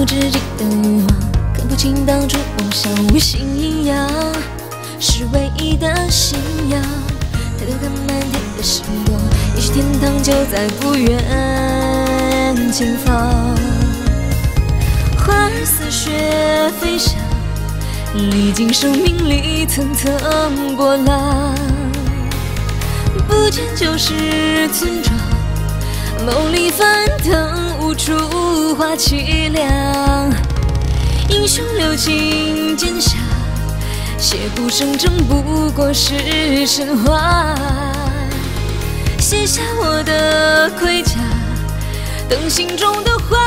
至今的欲望，看不清当初梦想无心阴阳，是唯一的信仰。抬头看满天的星光，也许天堂就在不远前方。花儿似雪飞翔，历经生命里层层波浪，不见旧时村庄，梦里翻腾无处话凄凉。英雄留情剑下，血骨生征不过是神话。卸下我的盔甲，等心中的花